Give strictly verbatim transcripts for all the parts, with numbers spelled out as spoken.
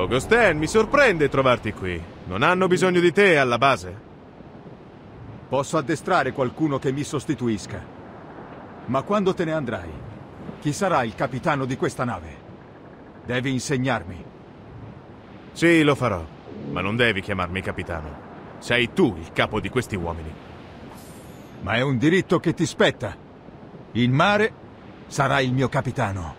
Augustin, mi sorprende trovarti qui. Non hanno bisogno di te alla base? Posso addestrare qualcuno che mi sostituisca. Ma quando te ne andrai, chi sarà il capitano di questa nave? Devi insegnarmi. Sì, lo farò. Ma non devi chiamarmi capitano. Sei tu il capo di questi uomini. Ma è un diritto che ti spetta. In mare sarai il mio capitano.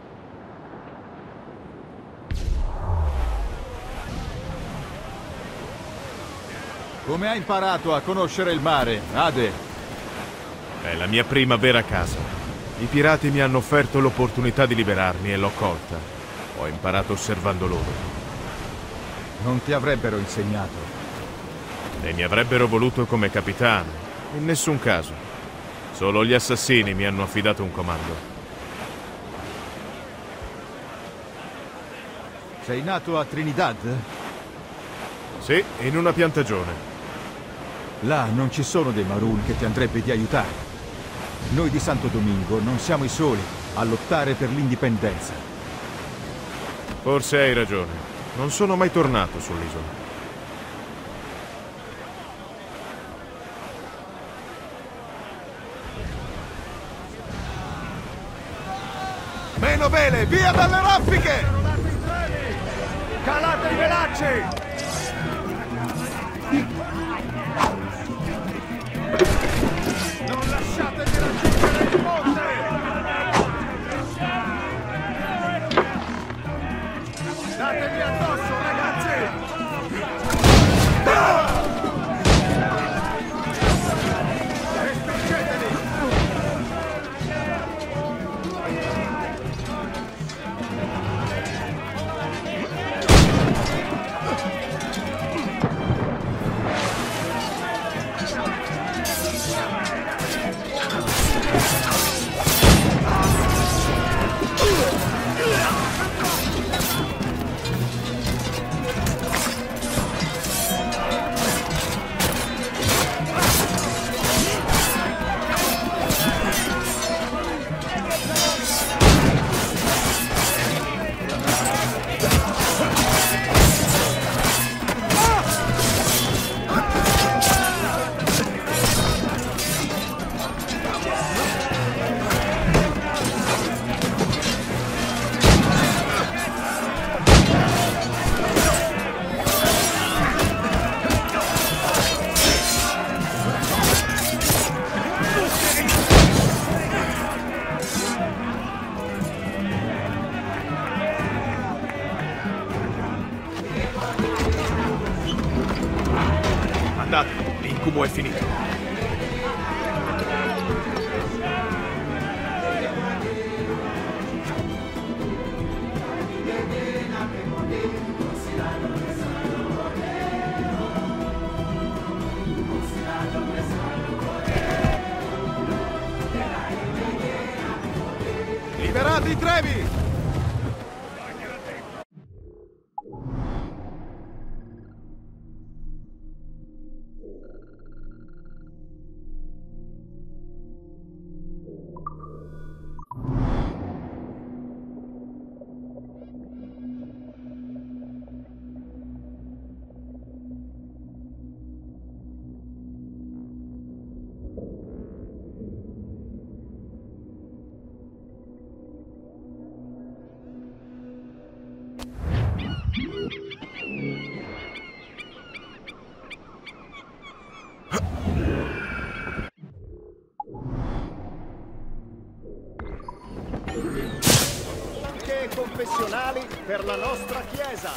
Come hai imparato a conoscere il mare, Ade? È la mia prima vera casa. I pirati mi hanno offerto l'opportunità di liberarmi e l'ho colta. Ho imparato osservando loro. Non ti avrebbero insegnato. E mi avrebbero voluto come capitano. In nessun caso. Solo gli assassini mi hanno affidato un comando. Sei nato a Trinidad? Sì, in una piantagione. Là non ci sono dei Maroon che ti andrebbe di aiutare. Noi di Santo Domingo non siamo i soli a lottare per l'indipendenza. Forse hai ragione. Non sono mai tornato sull'isola. Meno vele, via dalle raffiche! Calate i velacci! Non lasciatevi raggiungere il monte! Datevi addosso, ragazzi! Respingeteli! Andate, l'incubo è finito. Liberate i trevi! Anche confessionali per la nostra chiesa.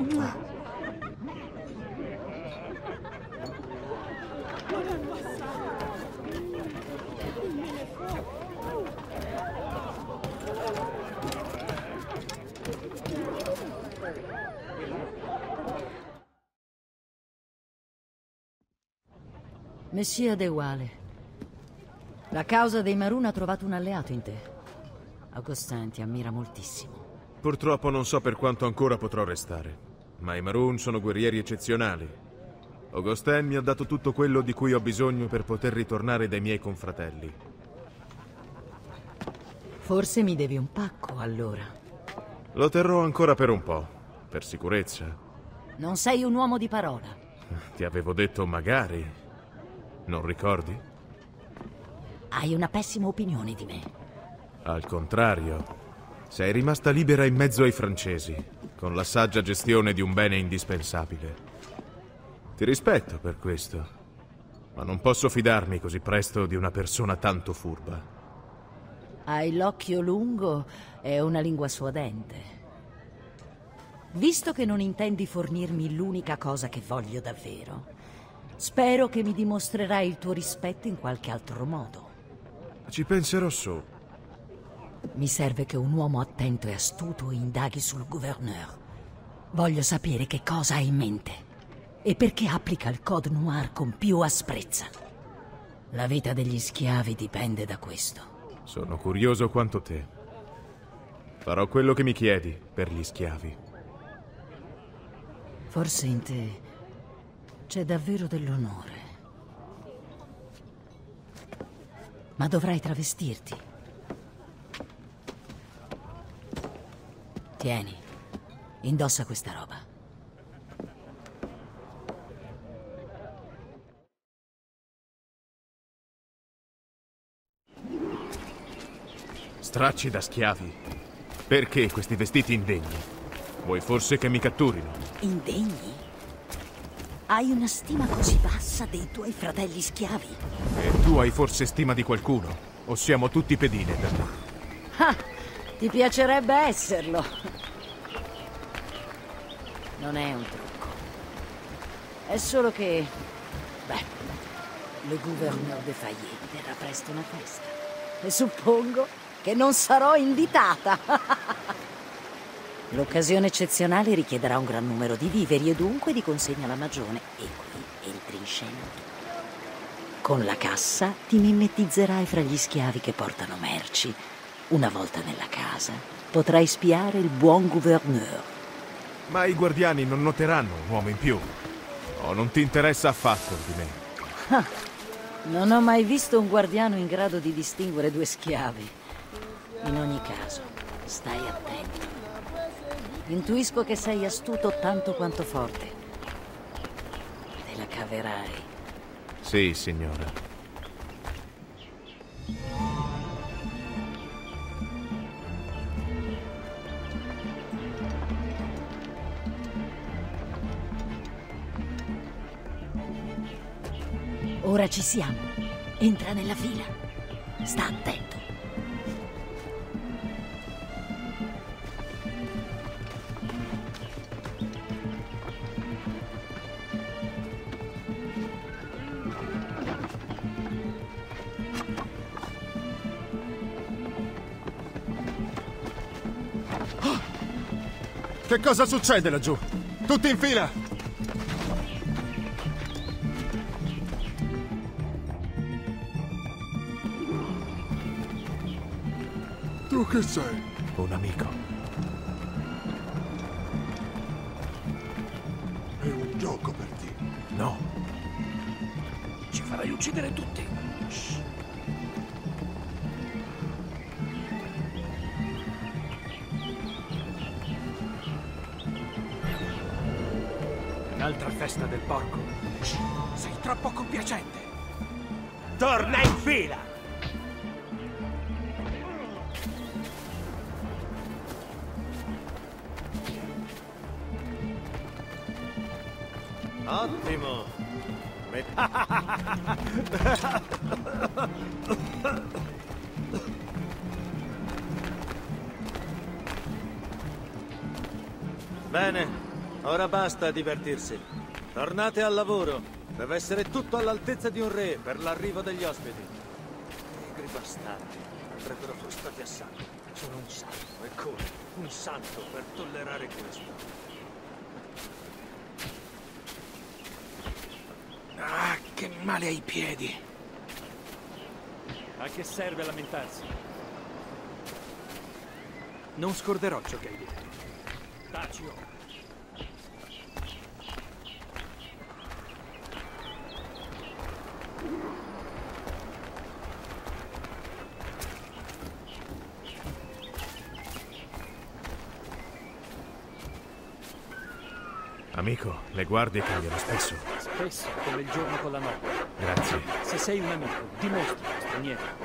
Messia De Wale, la causa dei Marun ha trovato un alleato in te. Augustin ti ammira moltissimo. Purtroppo non so per quanto ancora potrò restare, ma i Marun sono guerrieri eccezionali. Augustin mi ha dato tutto quello di cui ho bisogno per poter ritornare dai miei confratelli. Forse mi devi un pacco, allora. Lo terrò ancora per un po', per sicurezza. Non sei un uomo di parola. Ti avevo detto magari. Non ricordi? Hai una pessima opinione di me. Al contrario, sei rimasta libera in mezzo ai francesi, con la saggia gestione di un bene indispensabile. Ti rispetto per questo, ma non posso fidarmi così presto di una persona tanto furba. Hai l'occhio lungo e una lingua suadente. Visto che non intendi fornirmi l'unica cosa che voglio davvero, spero che mi dimostrerai il tuo rispetto in qualche altro modo. Ci penserò su. Mi serve che un uomo attento e astuto indaghi sul gouverneur. Voglio sapere che cosa ha in mente e perché applica il Code Noir con più asprezza. La vita degli schiavi dipende da questo. Sono curioso quanto te. Farò quello che mi chiedi per gli schiavi. Forse in te c'è davvero dell'onore. Ma dovrai travestirti. Tieni, indossa questa roba. Stracci da schiavi. Perché questi vestiti indegni? Vuoi forse che mi catturino? Indegni? Hai una stima così bassa dei tuoi fratelli schiavi? E tu hai forse stima di qualcuno? O siamo tutti pedine per te? Ah, ti piacerebbe esserlo. Non è un trucco. È solo che... Beh, le gouverneur de Fayet terrà presto una festa. E suppongo che non sarò invitata. L'occasione eccezionale richiederà un gran numero di viveri e dunque di consegna alla magione. E qui entri in scena tu. Con la cassa ti mimetizzerai fra gli schiavi che portano merci. Una volta nella casa potrai spiare il buon gouverneur. Ma i guardiani non noteranno un uomo in più. O non ti interessa affatto di me? Ah, non ho mai visto un guardiano in grado di distinguere due schiavi. In ogni caso, stai attento. Intuisco che sei astuto tanto quanto forte. Te la caverai. Sì, signora. Ora ci siamo. Entra nella fila. Sta attento. Che cosa succede laggiù? Tutti in fila! Tu che sei? Un amico. È un gioco per te. No. Ci farai uccidere tutti. Shh. Un'altra festa del porco. Shh. Sei troppo compiacente. Torna in fila! Ottimo! Met- Bene, Ora basta divertirsi. Tornate al lavoro. Deve essere tutto all'altezza di un re per l'arrivo degli ospiti. Negri bastardi. Andrebbero frustati a sangue. Sono un santo, e come? Un santo per tollerare questo. Ah, che male ai piedi. A che serve lamentarsi? Non scorderò ciò che hai detto. Tacio. Amico, le guardie cambiano spesso. Spesso, come il giorno con la notte. Grazie. Se sei un amico, dimostri, straniero.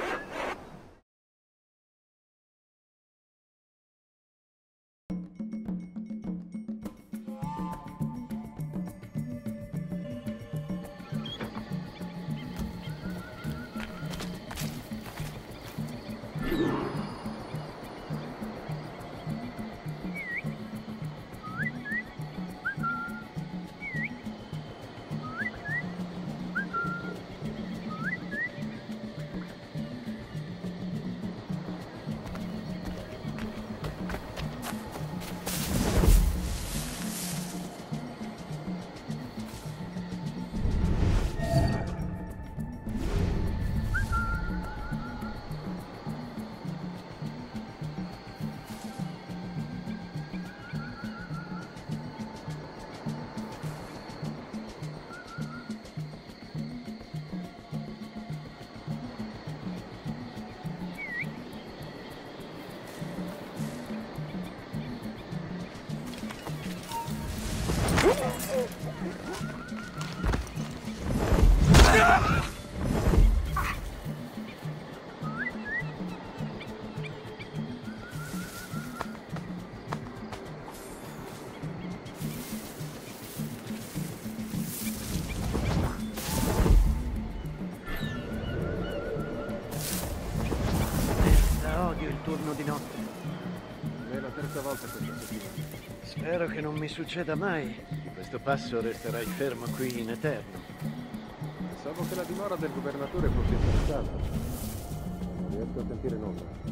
Odio il turno di notte. È la terza volta questa settimana. Spero che non mi succeda mai. Di questo passo resterai fermo qui in eterno. Pensavo che la dimora del governatore fosse interessata. Non riesco a sentire nulla.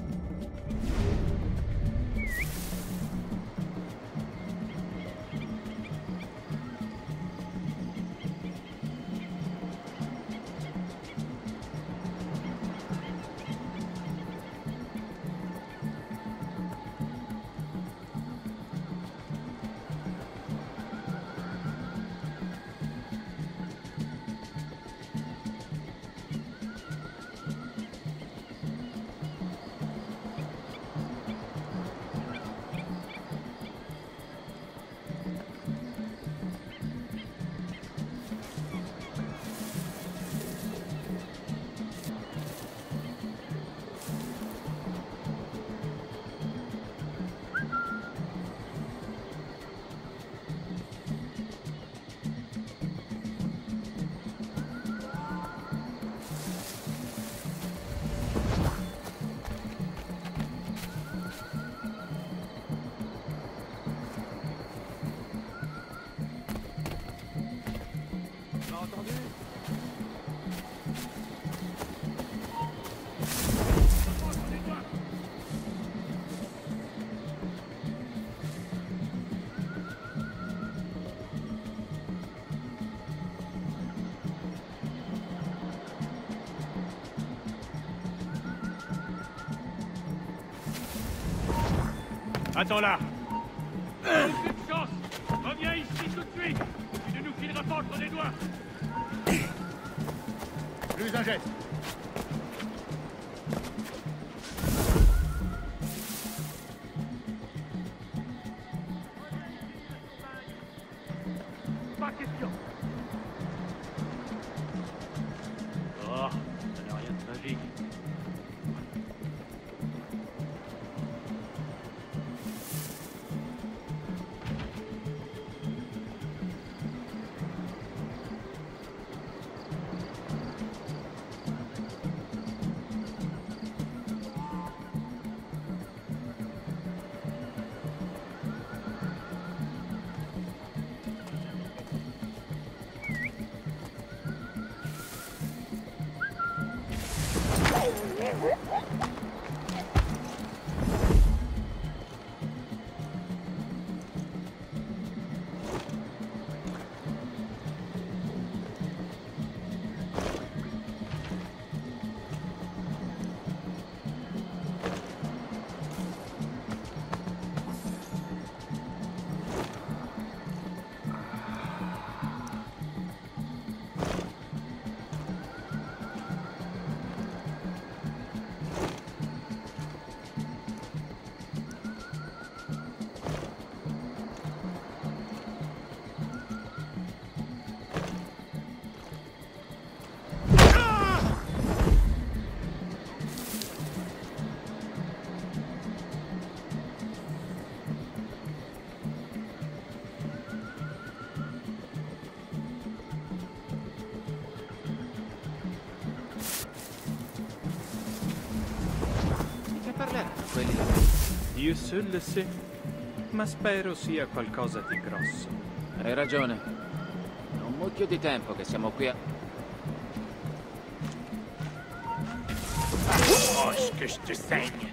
Attends là! Aucune chance! Reviens ici tout de suite! Tu ne nous fileras pas entre les doigts! Plus un geste! Pas question! Oh, ça n'a rien de magique. Dieu seul le sait, ma spero sia qualcosa di grosso. Hai ragione. È un mucchio di tempo che siamo qui a... Oh, che sti segni!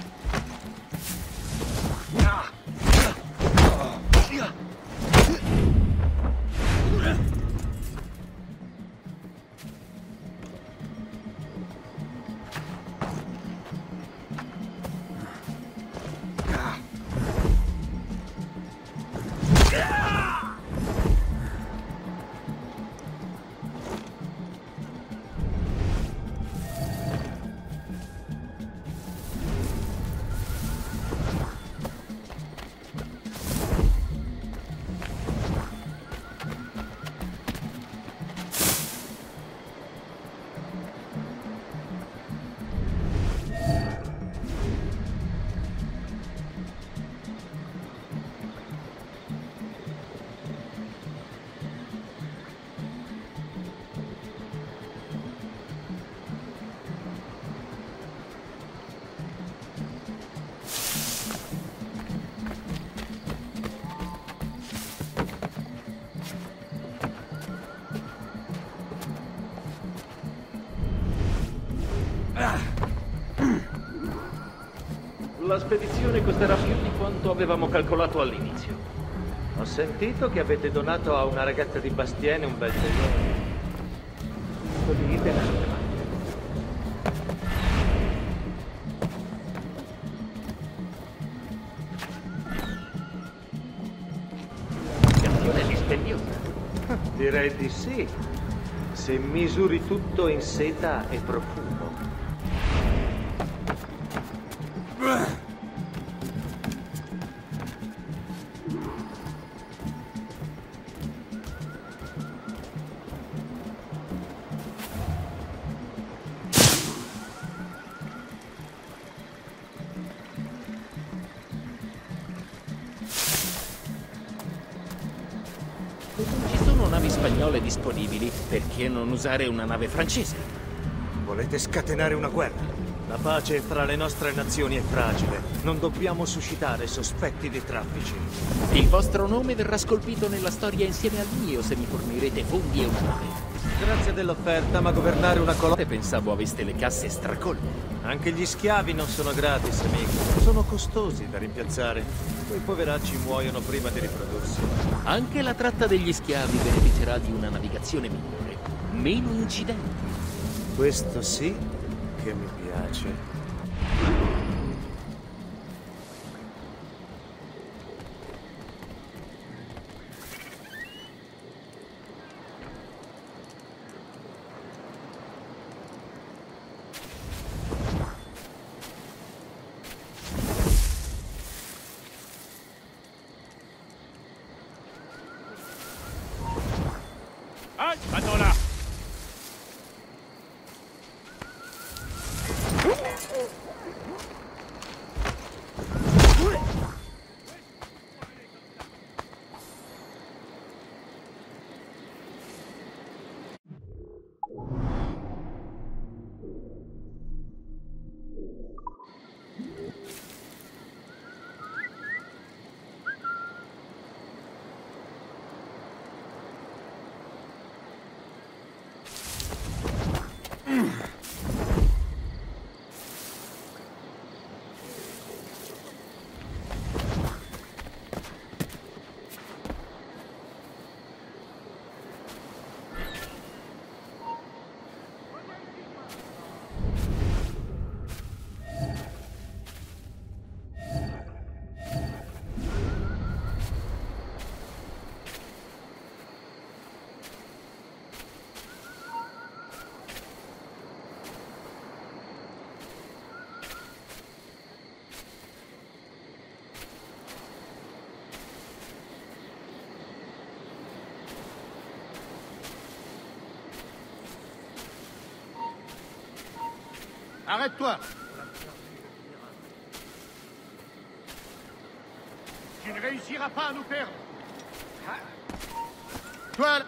La spedizione costerà più di quanto avevamo calcolato all'inizio. Ho sentito che avete donato a una ragazza di Bastiene un bel tesoro. Togliete la mia mano. L'azione è dispendiosa. Direi di sì. Se misuri tutto in seta e profumo. Ci sono navi spagnole disponibili, perché non usare una nave francese? Volete scatenare una guerra? La pace fra le nostre nazioni è fragile. Non dobbiamo suscitare sospetti di traffici. Il vostro nome verrà scolpito nella storia insieme al mio se mi fornirete fondi e una nave. Grazie dell'offerta, ma governare una colonia... Pensavo aveste le casse stracolme. Anche gli schiavi non sono gratis, amico. Sono costosi da rimpiazzare. Quei poveracci muoiono prima di riprodursi. Anche la tratta degli schiavi beneficerà di una navigazione migliore. Meno incidenti. Questo sì che mi piace. Madonna! Arrête-toi! Tu ne réussiras pas à nous perdre! Toi!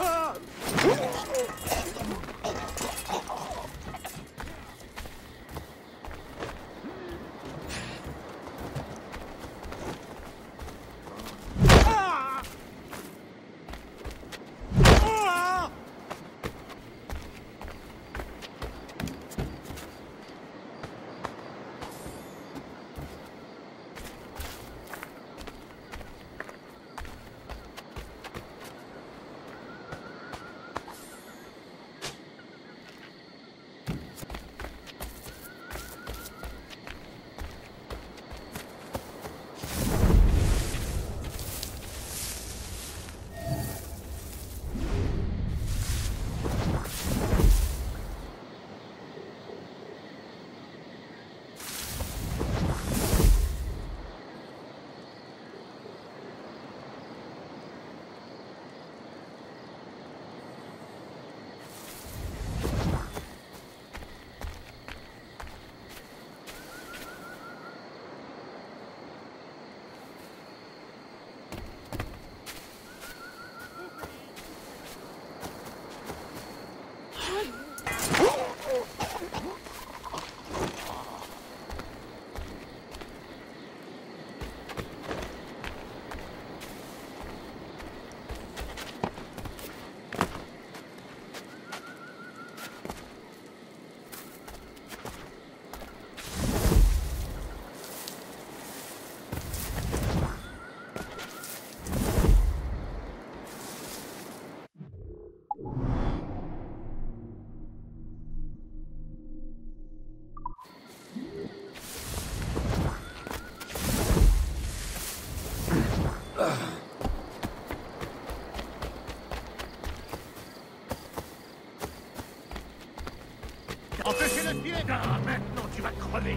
Empêchez le pied! Ah, maintenant tu vas crever!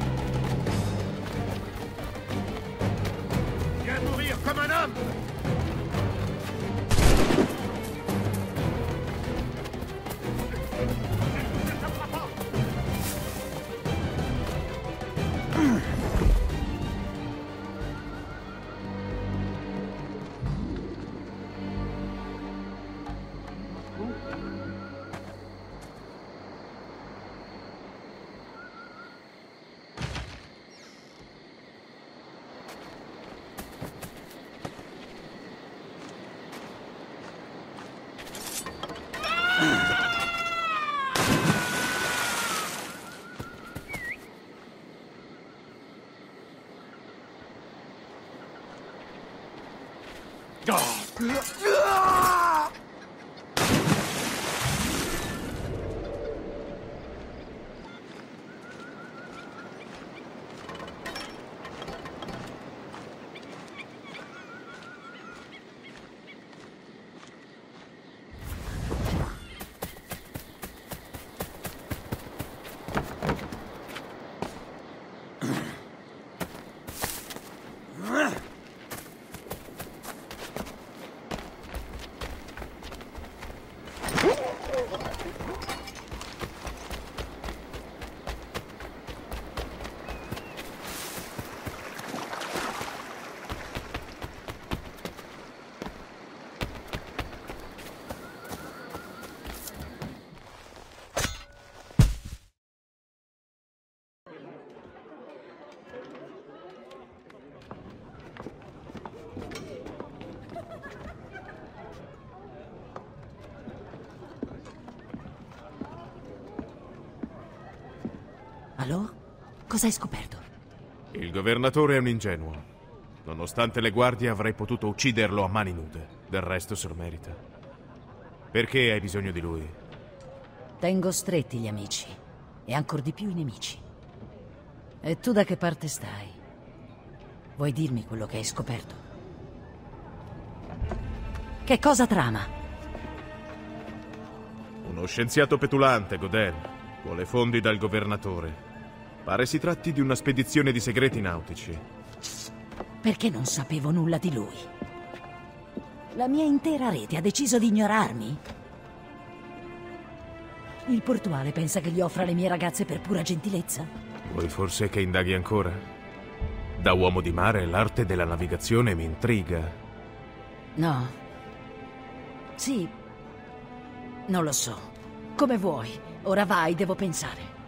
Viens mourir comme un homme! Allo? Cosa hai scoperto? Il governatore è un ingenuo. Nonostante le guardie avrei potuto ucciderlo a mani nude. Del resto se lo merita. Perché hai bisogno di lui? Tengo stretti gli amici e ancor di più i nemici. E tu da che parte stai? Vuoi dirmi quello che hai scoperto? Che cosa trama? Uno scienziato petulante, Godin. Vuole fondi dal governatore. Pare si tratti di una spedizione di segreti nautici. Perché non sapevo nulla di lui? La mia intera rete ha deciso di ignorarmi? Il portuale pensa che gli offra le mie ragazze per pura gentilezza? Vuoi forse che indaghi ancora? Da uomo di mare l'arte della navigazione mi intriga. No. Sì, Non lo so. Come vuoi. Ora vai, devo pensare.